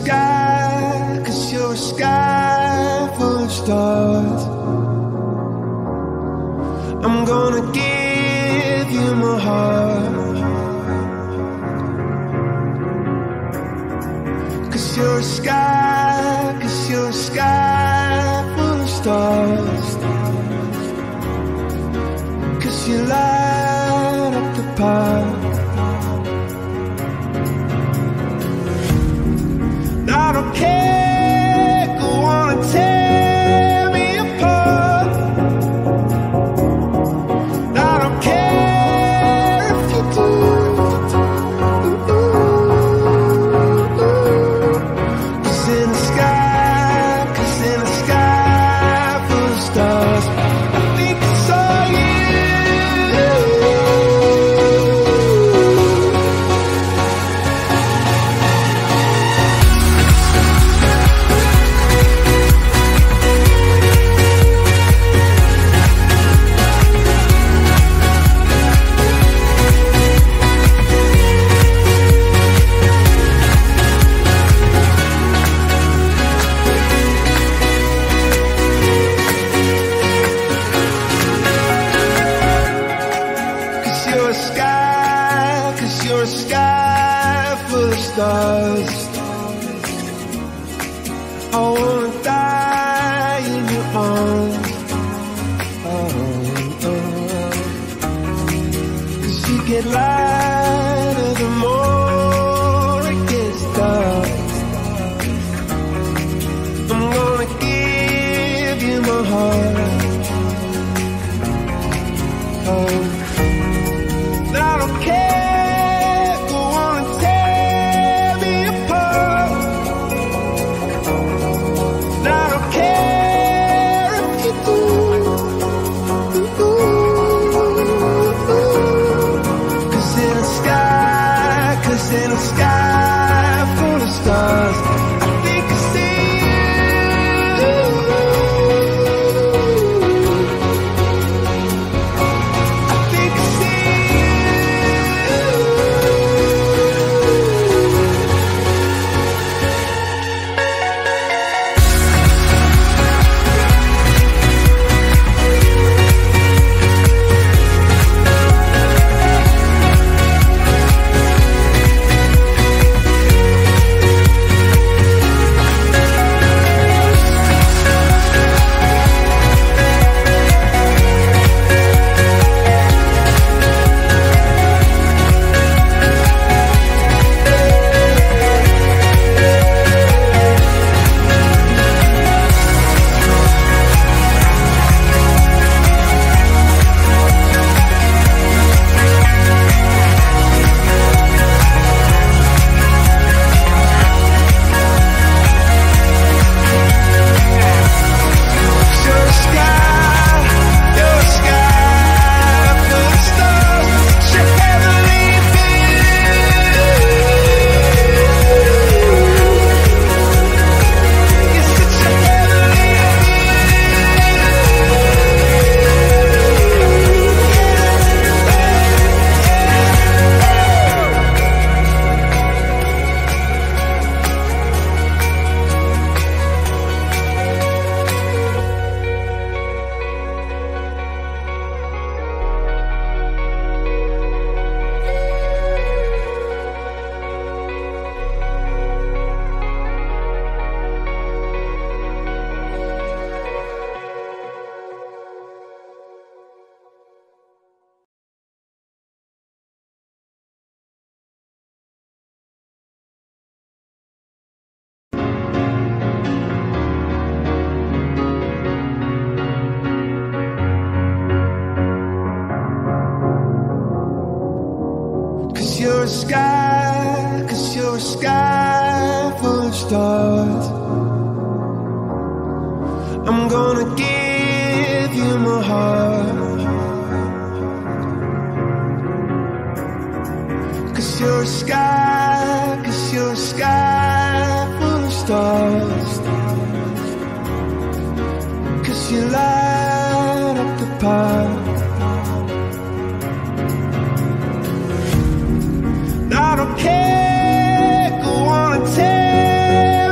sky, 'cause you're a sky full of stars. I'm gonna give you my heart, 'cause you're a sky, 'cause you're a sky full of stars. 'Cause you light up the path. I don't care, go on and tear me apart. I don't care if you do. 'Cause in the sky, 'cause in the sky full of stars, I think I saw you. You're a sky full of stars. I wanna die in your arms. Oh, oh. 'Cause you get lighter the more it gets dark. I'm gonna give you my heart. Oh, I don't care. In a sky full of stars, I think I see you. I think I see you're a sky, 'cause you're a sky full of stars. I'm gonna give you my heart, 'cause you're a sky, 'cause you're a sky full of stars. 'Cause you light up the path. I don't care, go on and tear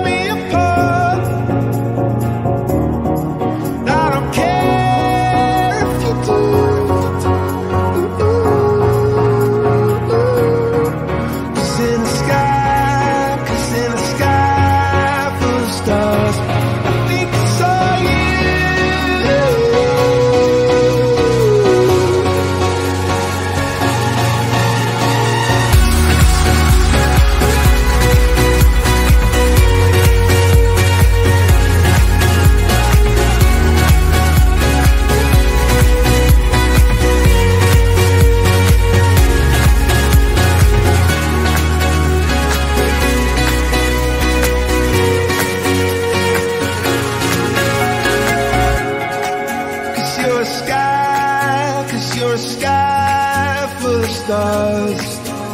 stars.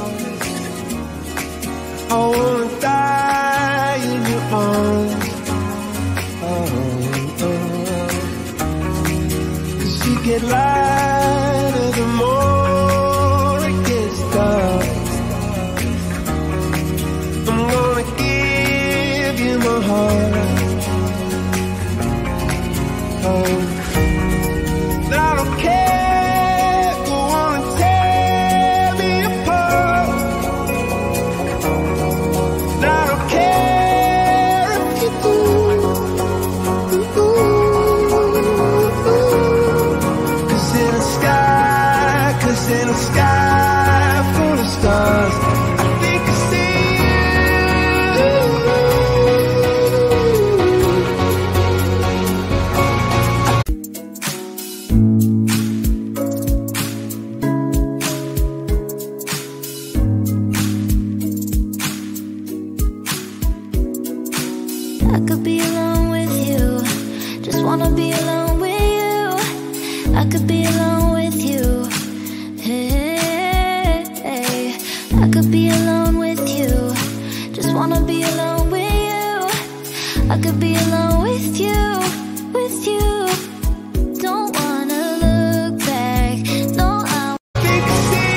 I wanna die in your arms. Cause you get lighter the more it gets dark. I'm gonna give you my heart. I don't care, go on and tear me apart. I don't care if you do. Cause in a sky full of stars, I think I see I could be alone with you, just wanna be alone with you. I could be alone with you, hey, hey. I could be alone with you, just wanna be alone with you. I could be alone with you, with you. Don't wanna look back, no, I think I see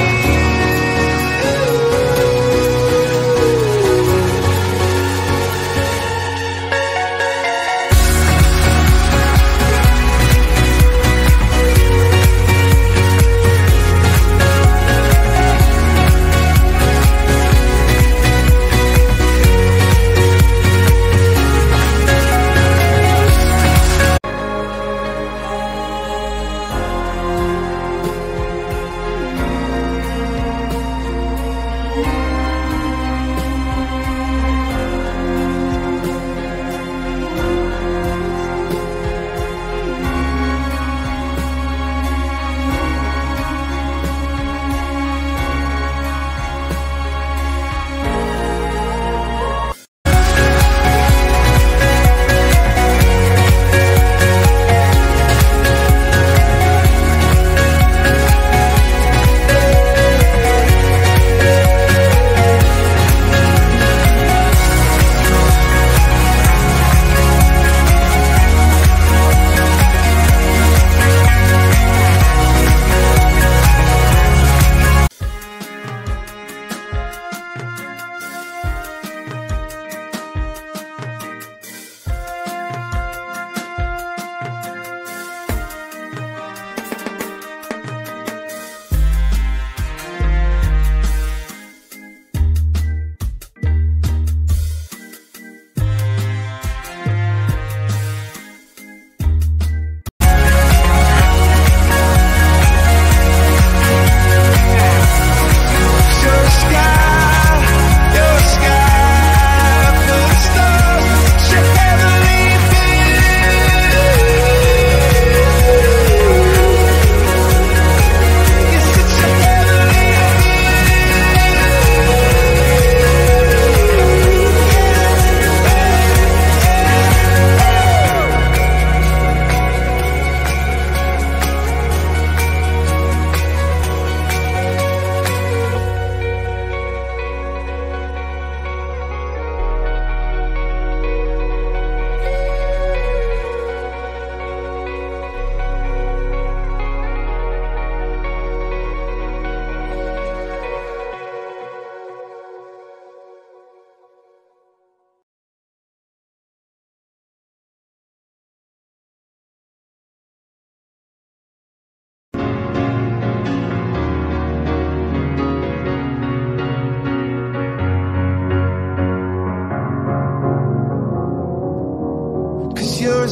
you're a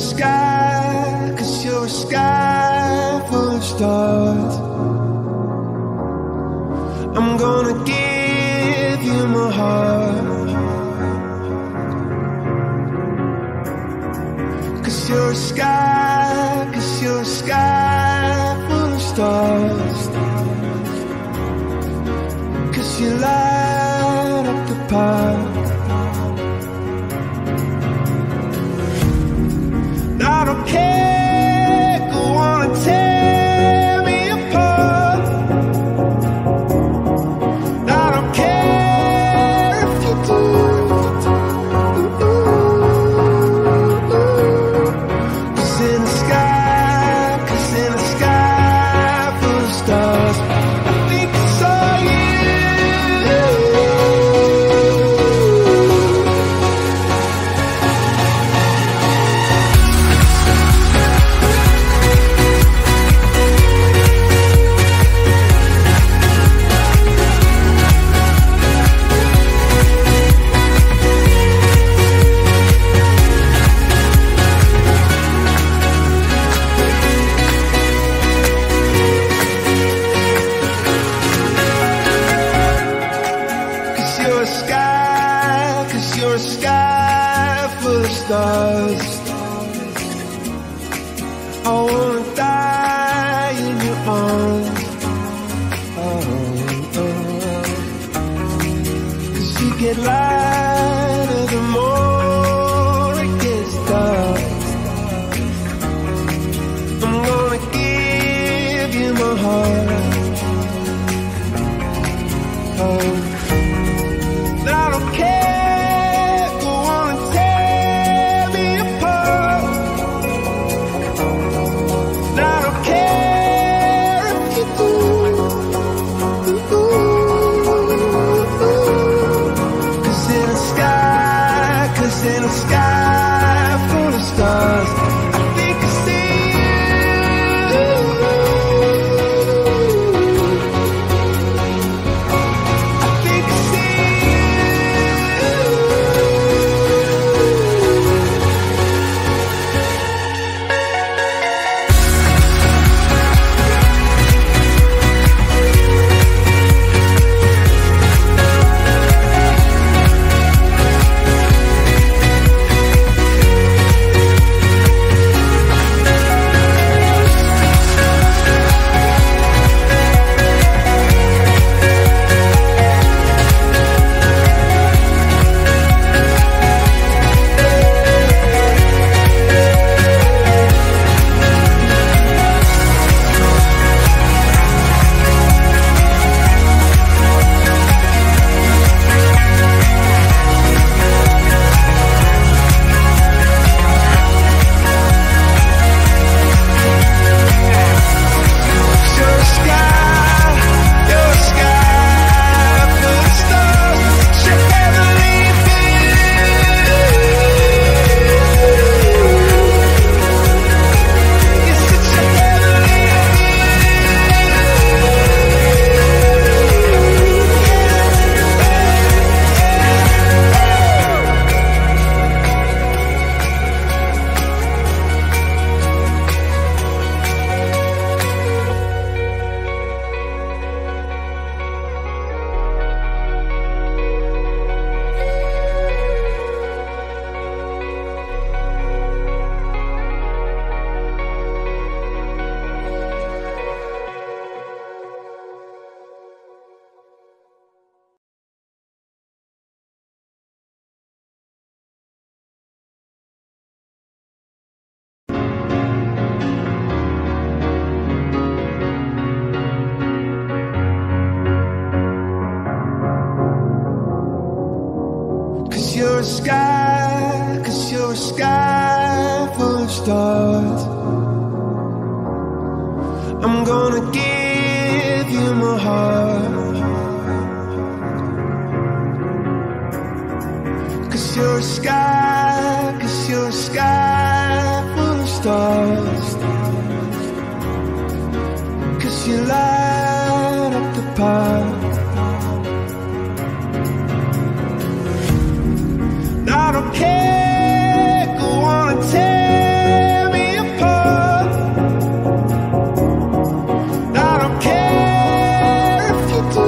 sky, cause you're a sky full of stars. I'm gonna give you my heart. Cause you're a sky, cause you're a sky full of stars. Cause you light up the path. I don't care, go on and tear me apart. I wanna die in your arms. Cause you get lighter the more it gets dark. I'm gonna give you my heart. I don't care, go on and tear me apart. I don't care if you do. Cause in a sky full of stars, I think I see you. I think I see you're a sky full of stars. I'm gonna give you my heart. Cause you're a sky full of stars. Cause you light up the park. I don't care, go on and tear me apart. I don't care if you do.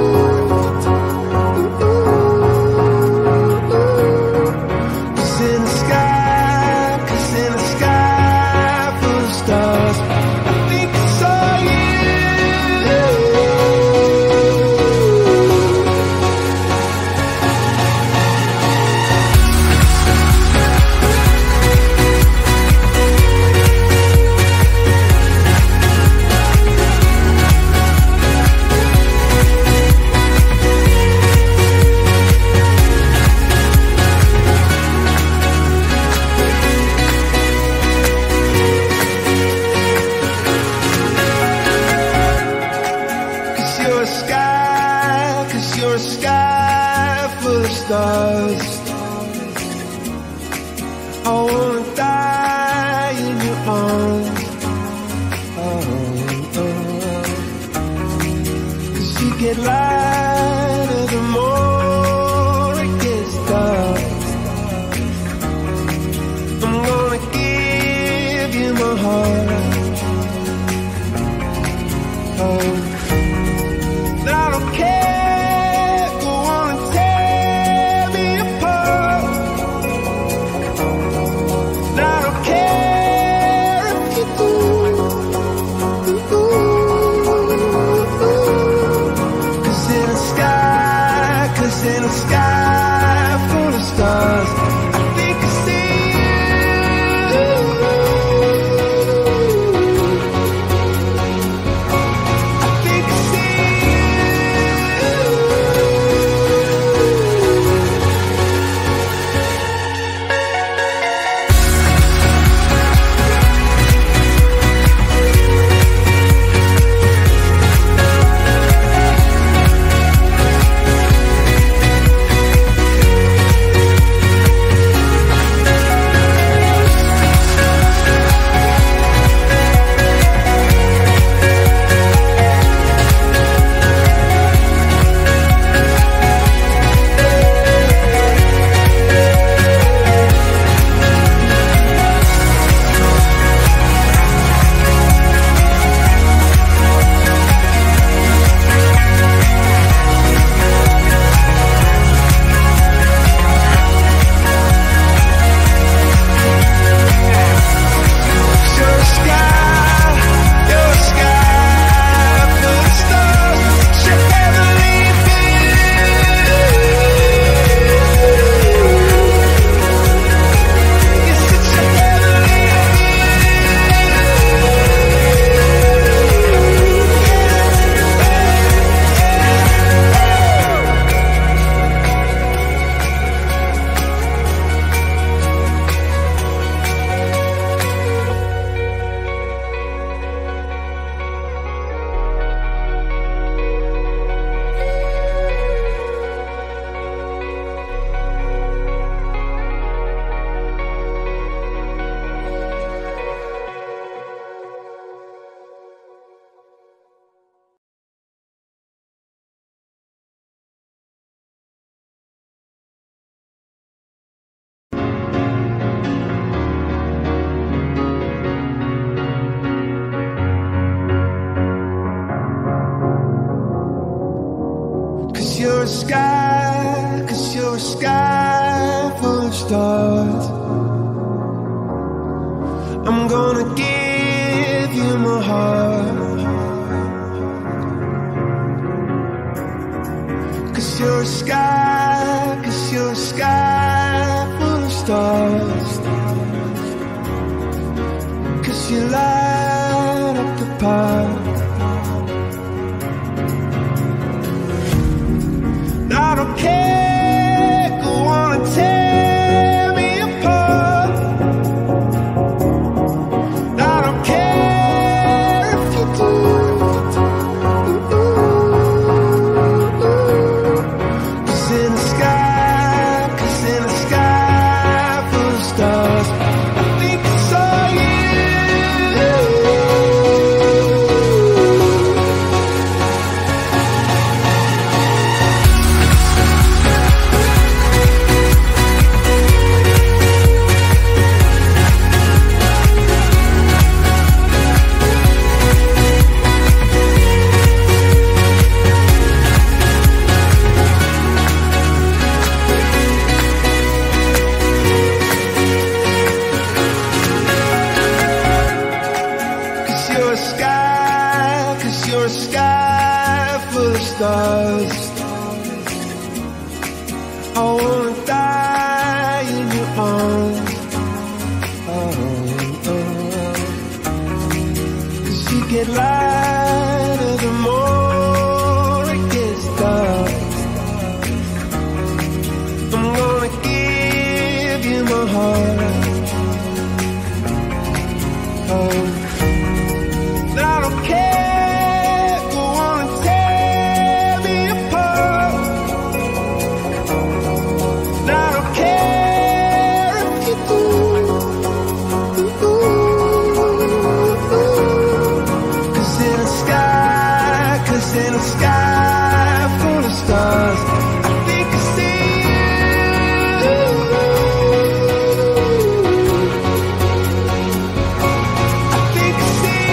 Cause in the sky full of stars, I think I saw you. You're a sky full of stars. I wanna die in your arms. Cause you get lighter the more it gets dark. I'm gonna give you my heart. I don't care, go on and tear me apart. I don't care if you do. sky, 'cause you're a sky full of stars. I'm gonna give you my heart, 'cause you're a sky, 'cause you're a sky full of stars. 'Cause you light up the park. I don't care, go on and tear me apart. I don't care if you do. 'Cause in the sky, 'cause in the sky full of stars, I think I saw you. You're a sky full of stars. I wanna die in your arms. Oh. 'Cause you get lighter the more it gets dark. I'm gonna give you my heart. Oh. I don't care. In a sky full of stars, I think I see you. I think I see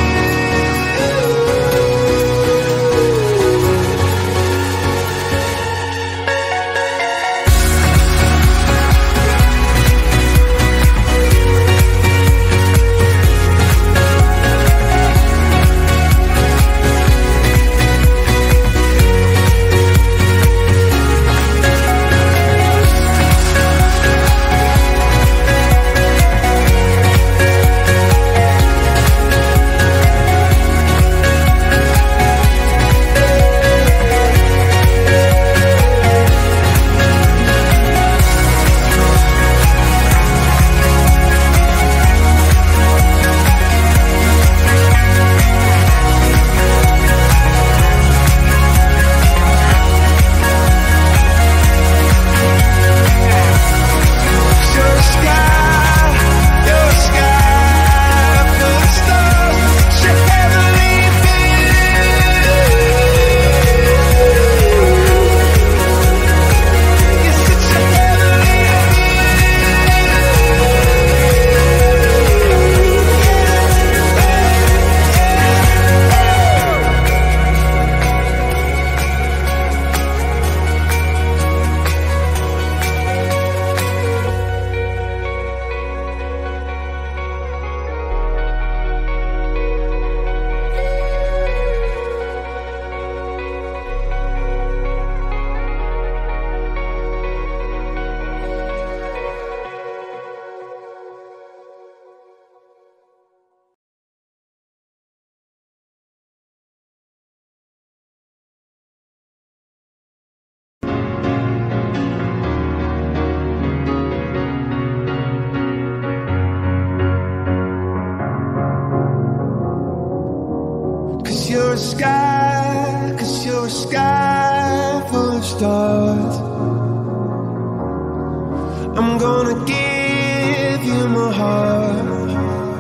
you're a sky, 'cause you're a sky full of stars. I'm gonna give you my heart,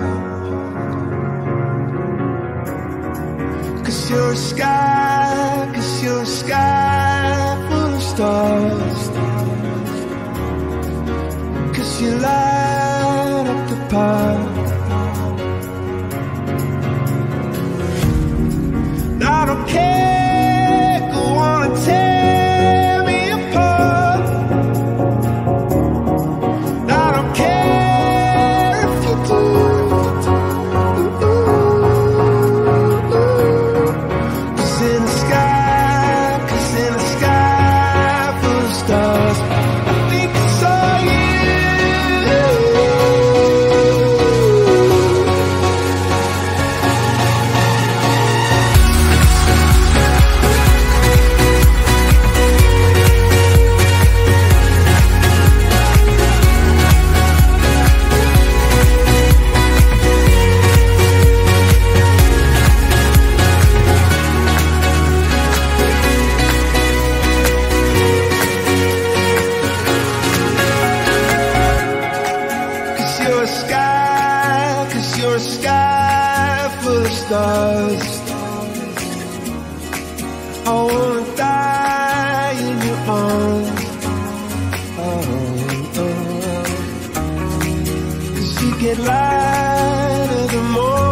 'cause you're a sky, 'cause you're a sky full of stars. 'Cause you light up the park. I don't care, go on and tear dust. I wanna die in your arms. Cause you get lighter the more